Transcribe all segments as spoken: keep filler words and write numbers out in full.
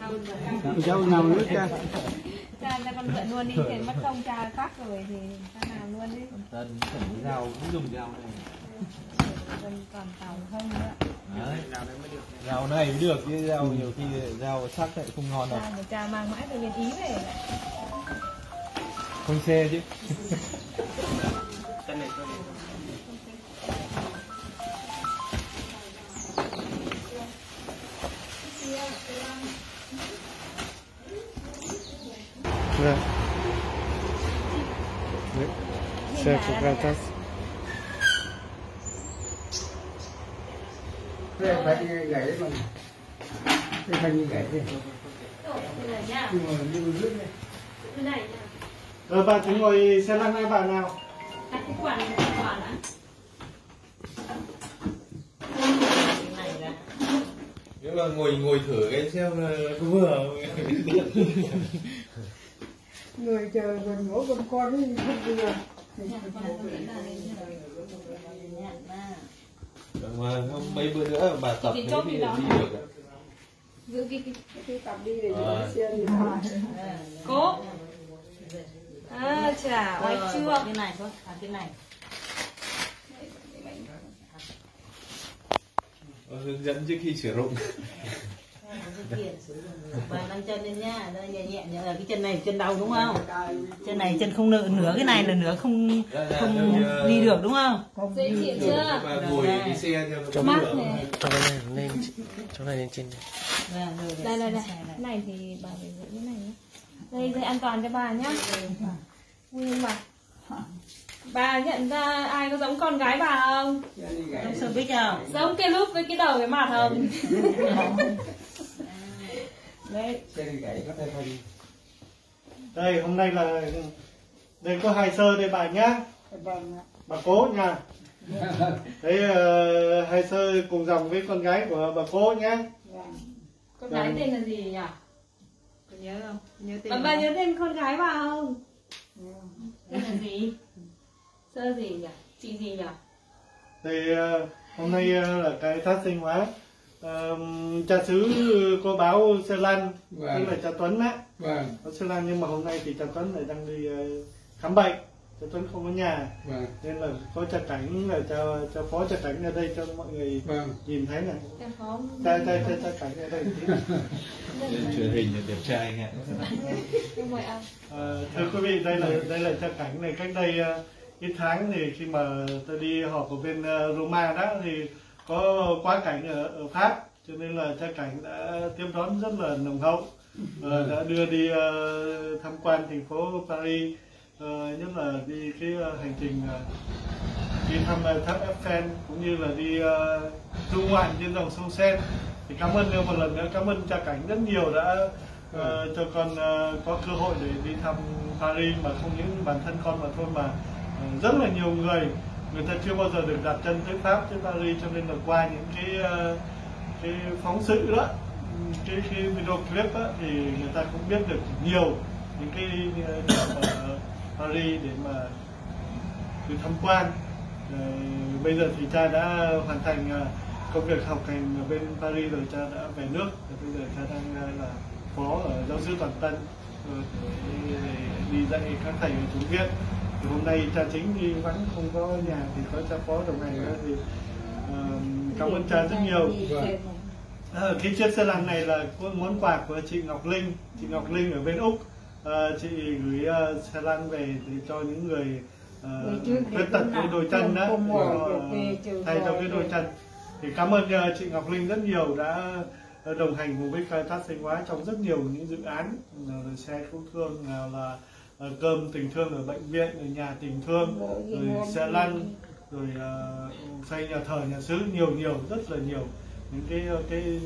Dâu nào nữa cha? Cha cha con mượn luôn đi, tiền mất công cha phát rồi thì cha làm luôn đi. Tân cũng rau cũng dùng rau này. Còn tàu không nữa. Đấy, rau này mới được chứ rau nhiều khi rau sắc lại không ngon đâu. Cha, cha mang mãi từ bên Ý về. Không xe chứ. Vâng. Xe của Gatas. Cái phải gãy mà. Cái phải gãy đi. Nhưng mà như rứt này. Cái này nha. Rồi bà cứ ngồi xe lăn hai bà nào. Đặt cái quản này, cái quản đã. Nếu mà ngồi ngồi thử cái xem có vừa Người chờ gần ngủ con con ấy không vừa. mà không mấy bữa nữa bà tập thế thì đi được ạ. Giữ cái cái Cái tập đi để à. Xe đi thôi. cố. À, chả oai chưa. Cái này thôi, à cái này. Hướng dẫn trước khi sử dụng. Bà nâng chân lên nha, đây nhẹ nhẹ nhẹ cái chân này chân đau đúng không? Chân này chân không nửa, nửa cái này là nửa không không đi được đúng không? Dễ chịu chưa? Bà ngồi đi xe cho nó mát vừa. này. Chỗ này lên, chỗ này lên trên. Đây đây đây. Cái này thì bà phải giữ cái này nhé. Đây đây an toàn cho bà nhá. Vui bà. Bà nhận ra ai có giống con gái bà không? Không sợ biết không? Giống cái lúc với cái đầu cái mặt không? Đấy. Đây hôm nay là đây có hai sơ đây bà nhá. Bà Cố nha. Đấy uh, hai sơ cùng dòng với con gái của bà Cố nhá. Con gái tên là gì nhỉ? Có nhớ không? Nhớ tên. Bà, bà nhớ tên con gái bà không? Tên là gì? Sơ gì nhỉ? Chị gì nhỉ? Thì uh, hôm nay uh, là cái thác sinh hóa. Uh, cha xứ có báo Sơ Lan, Vâng. tức là cha Tuấn á. Vâng. Có Sơ Lan nhưng mà hôm nay thì cha Tuấn lại đang đi uh, khám bệnh. Cha Tuấn không có nhà. Vâng. Nên là có cha Cảnh là cha cha phó cha Cảnh ở đây cho mọi người Vâng. nhìn thấy này. Cha phó. Cha cha cha cha Cảnh ở đây. Lên truyền hình là đẹp trai nghe. Em mời ông. Uh, thưa quý vị, đây là đây là cha Cảnh này. Cách đây uh, ít tháng thì khi mà tôi đi họp ở bên uh, Roma đó thì có quá cảnh ở, ở Pháp, cho nên là cha Cảnh đã tiếp đón rất là nồng hậu, uh, đã đưa đi uh, tham quan thành phố Paris, uh, nhất là đi cái uh, hành trình uh, đi thăm uh, tháp Eiffel cũng như là đi uh, du ngoạn trên dòng sông Seine. Thì cảm ơn một lần nữa, cảm ơn cha Cảnh rất nhiều đã uh, cho con uh, có cơ hội để đi thăm Paris, mà không những bản thân con mà thôi mà uh, rất là nhiều người người ta chưa bao giờ được đặt chân tới Pháp, tới Paris, cho nên là qua những cái uh, cái phóng sự đó, cái, cái video clip đó, thì người ta cũng biết được nhiều những cái uh, ở Paris để mà đi tham quan. Uh, bây giờ thì cha đã hoàn thành uh, công việc học hành ở bên Paris rồi, cha đã về nước, và bây giờ cha đang uh, là phó ở giáo sư Toàn Tân, uh, đi, đi dạy các thầy ở chủ viện. Thì hôm nay cha chính đi vắng không có nhà thì có cha phó đồng hành nữa, thì uh, cảm ơn cha rất nhiều. À, cái chiếc xe lăn này là món quà của chị Ngọc Linh, chị Ngọc Linh ở bên Úc. Uh, chị gửi uh, xe lăn về để cho những người uh, khuyết tật cái đôi chân đó, uh, thay cho cái đôi chân. Thì cảm ơn uh, chị Ngọc Linh rất nhiều đã đồng hành cùng với khai thác sinh hóa trong rất nhiều những dự án, nào là xe cứu thương, nào là uh, cơm tình thương ở bệnh viện, ở nhà tình thương, rồi xe lăn, rồi uh, xây nhà thờ, nhà xứ, nhiều nhiều rất là nhiều những cái cái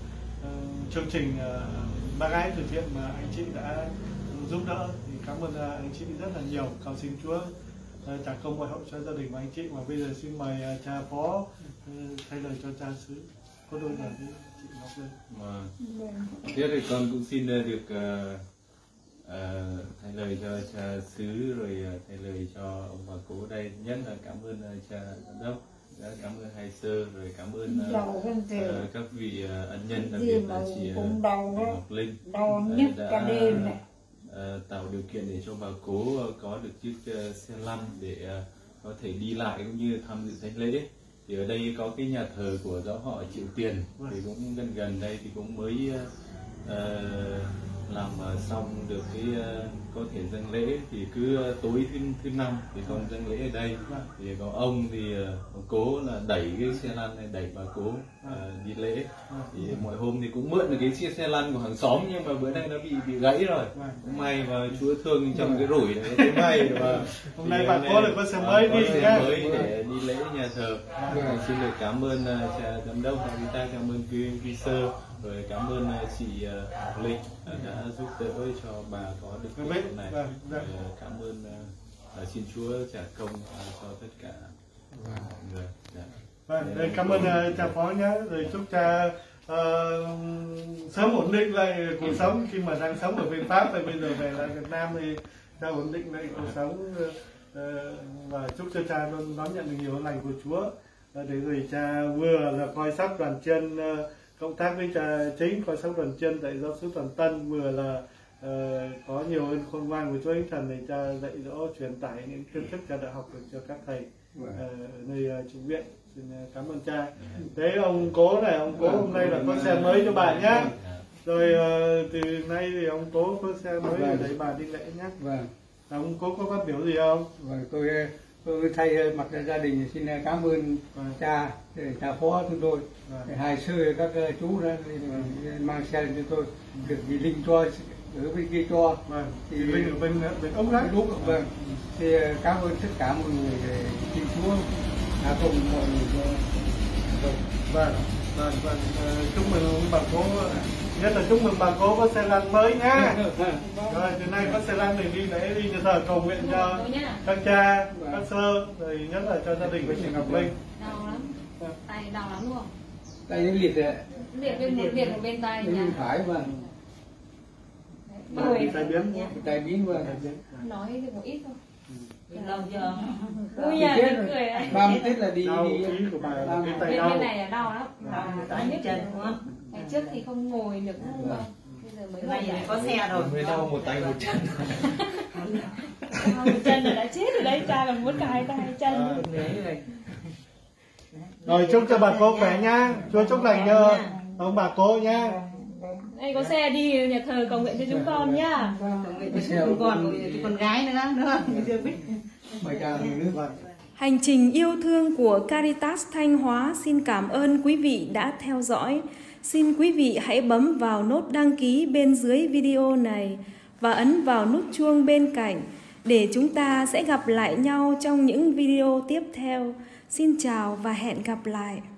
uh, chương trình uh, bác ái từ thiện mà anh chị đã giúp đỡ. Thì cảm ơn uh, anh chị rất là nhiều. Cầu xin Chúa uh, trả công bội hậu cho gia đình của anh chị. Và bây giờ xin mời uh, cha phó uh, thay lời cho cha xứ có đôi lời với chị Ngọc Linh. Mà tiếp thì con cũng xin được uh, uh, thay lời cho cha xứ, rồi uh, thay lời cho ông bà cố đây. Nhất là cảm ơn uh, cha giám đốc Đã cảm ơn Hai Sơ, rồi cảm ơn uh, Đầu con tề. uh, các vị uh, ân nhân, đặc Gì biệt mà là chị uh, cũng đau đó. Ngọc Linh Đau uh, nhất đã cả đêm này. uh, tạo điều kiện để cho bà cố uh, có được chiếc uh, xe lăn để uh, có thể đi lại cũng như tham dự thánh lễ. Thì ở đây có cái nhà thờ của giáo họ Triệu Tiền, thì cũng gần gần đây thì cũng mới uh, làm uh, xong được cái uh, có thể dâng lễ. Thì cứ uh, tối thứ thứ năm thì con dâng lễ ở đây. Thì có ông thì uh, cố là đẩy cái xe lăn này, đẩy bà cố uh, đi lễ. Thì mọi hôm thì cũng mượn được cái chiếc xe lăn của hàng xóm, nhưng mà bữa nay nó bị bị gãy rồi. Cũng may và Chúa thương trong cái rủi này nó thấy may. Và hôm nay bà cố lại có xe mới đi xe nhá. mới để đi lễ nhà thờ. Vâng. Xin được cảm ơn uh, cha giám đốc và chúng ta, cảm ơn quý quý sơ, rồi cảm ơn uh, chị uh, Linh uh, đã giúp đỡ cho bà có được cái chuyện này. Vâng, vâng. Uh, cảm ơn uh, uh, xin Chúa trả công uh, cho tất cả mọi người. Dạ. Vâng, đây cảm ơn uh, cha phó nhé, rồi chúc cha uh, sớm ổn định lại cuộc sống khi mà đang sống ở bên Pháp, và bây giờ về lại Việt Nam thì cha ổn định lại cuộc sống, uh, và chúc cho cha luôn đón nhận được nhiều lành của Chúa. Uh, để rồi cha vừa là coi sóc đoàn chân, uh, cộng tác với cha chính coi sóc đoàn chân tại giáo xứ Toàn Tân, vừa là uh, có nhiều ơn khôn ngoan của Chúa Thánh Thần để cha dạy dỗ truyền tải những kiến thức cha đã học được cho các thầy uh, ở nơi uh, trung viện. Xin cảm ơn cha. Đấy ông cố này, ông cố hôm nay là có xe mới cho bà nhá. Rồi uh, từ nay thì ông cố có xe mới để đẩy bà đi lễ nhá. Vâng. Ông cố có phát biểu gì không? Vâng, tôi tôi thay mặt gia đình xin cảm ơn Vâng. cha, cha phó chúng tôi, Vâng. Hai Sơ, các chú đã mang xe cho tôi, được dì Linh cho ở bên kia cho. Vâng. Thì Thì Linh ở bên bên ốc đó. đúng rồi. Vâng. Thì cảm ơn tất cả mọi người, xin Chúa hạ cùng mọi người cho. Vâng. Vâng, vâng. Uh, chúc mừng ông bà cố, nhất là chúc mừng bà cố có xe lăn mới nhá. Rồi từ nay có xe lăn để đi lễ, đi nhà thờ cầu nguyện cho các cha, các sơ, rồi nhất là cho gia đình của chị Ngọc Linh. Đau lắm, tay đau lắm luôn. Tay những liệt rồi. Liệt bên một liệt một bên tay Bên nha. phải vâng. Người Tai biến. Tay biến vâng. nói được một ít thôi. Lâu chưa? Ui nhà Chết cái rồi. cười ấy. ba mươi Tết là đi Đau đi. ý của bà là cái tay Bên đau. bên này là đau lắm. Đau Tay nhất chân đúng không? ngày trước thì không ngồi được, bây giờ mới ngồi Bây giờ lại. có xe rồi. Mới đau một tay một chân. Đau một chân là đã chết rồi đấy, cha còn muốn cả hai tay hai chân. Rồi chúc cho bà cố khỏe nhá. Chúa chúc lành cho ông bà cố nhá. Đây có xe đi nhà thờ cầu nguyện cho chúng con nhá. Chúng con con gái nữa nữa chưa biết. Mời cha nước. Vâng. Hành trình yêu thương của Caritas Thanh Hóa xin cảm ơn quý vị đã theo dõi. Xin quý vị hãy bấm vào nút đăng ký bên dưới video này và ấn vào nút chuông bên cạnh để chúng ta sẽ gặp lại nhau trong những video tiếp theo. Xin chào và hẹn gặp lại.